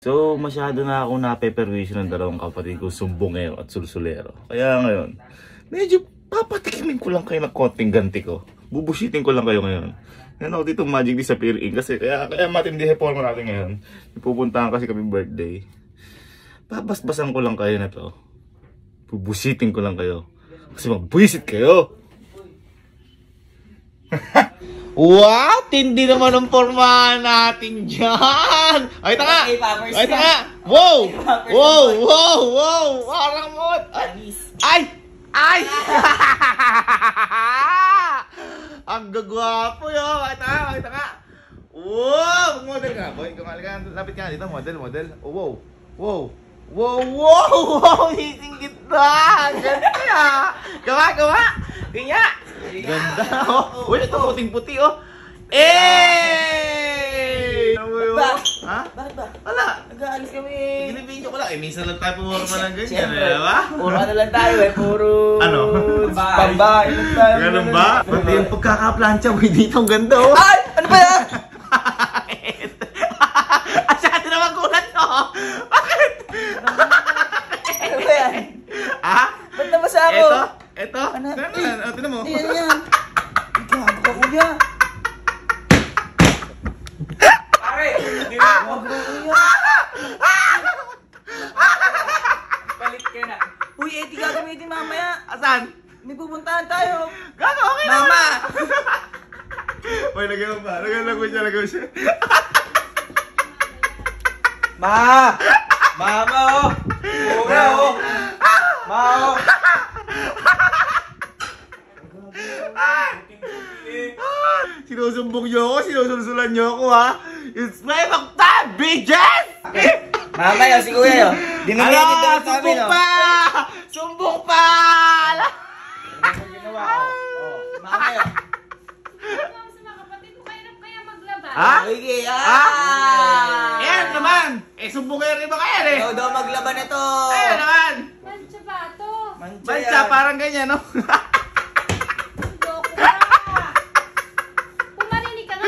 So, masyado na ako napeperwisyo ng dalawang kapatid ko, sumbongero at sulsulero. Kaya ngayon, medyo papatikimin ko lang kayo ng konting ganti ko. Bubusitin ko lang kayo ngayon. Yan ako dito Magic Disappearing kasi kaya matindi reforma natin ngayon. Pupuntahan kasi kami birthday. Babasbasan ko lang kayo na to. Bubusitin ko lang kayo. Kasi magbuisit kayo. Wow! Tindi naman ang pormahan natin dyan! Ay, tanga! Ay, tanga! Wow! Wow! Wow! Wow! Parang mo! Ay! Ay! Ang gagwapo yun! Ay, tanga! Ay, tanga! Wow! Mag-model ka! Boy, kumali ka. Lapit ka dito. Model, model. Oh, wow! Wow! Wow! Wow! Wow! Hisinggit na! Ganda ya! Gawa! Gawa! Tingnan! Ganda, oh. Uy, ito puting-puti, oh. Eh! Ha? Bakit ba? Wala. Nag-aalis kami. Ginibidyo ko lang. Eh, minsan lang tayo pumorma ng ganyan. Di ba? Puro ano lang tayo eh. Puro... Ano? Pambahay lang tayo. Ganun ba? Pati yung pagkakaplansya mo, dito ang ganda, oh. Ay! Ano ba yan? Asyado naman kulat, oh. Bakit? Ano ba yan? Ha? Ba't nabasa ako? Ito? Ito? Ano? Tignan mo. Yan yan. Gago ka, kuya. Pare! Gago ka, kuya. Palit ka na. Uy, Eddie, gagamitin mamaya. Asan? May pupuntahan tayo. Gago, okay na. Mama! Uy, lagyan mo ba? Lagyan mo siya. Ma! Mama, oh! Mama, oh! Ma, oh! Sinusumbong nyo ako, sinusulsulan nyo ako, ha? It's my time, bitches! Mama, yun, si kuya, yun. Dinamit Ala, dito sa amin, sumbong oh. pa! Sumbong pa! Ala! Ano ginawa ko? Oh, mama, yun. Sa mga kapatid mo, kaya maglaba. Ha? Sige, Ha? Ayan naman! Eh, sumbong kayo rin ba kaya, eh? Ikaw daw maglaban ito. Ayan naman! Mancha ba ito? Mancha, parang ganyan, no? Loko ka. Pumarinig ka nga.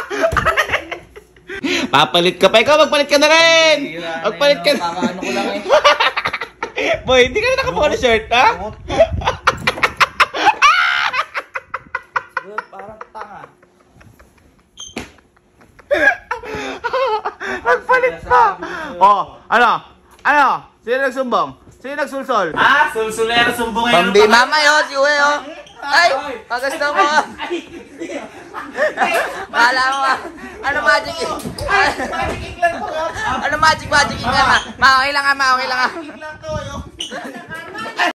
Papalit ka pa. Ikaw, magpalit ka na rin! Magpalit ka na. Kakaano ko lang eh. Boy, hindi ka na nakabuka ng shirt, ha? Parang tanga. Nagpalit pa! Oh, ano? Ano? Sino nagsumbong? Sino nagsulsol? Ah, sulsulero, sumbongero. Pambi, mama yun, si kuya yun. Ay! Pagasta mo. Kala mo. Ano magic eh? Ano magic eh? Ma, okay lang nga, ma, okay lang nga.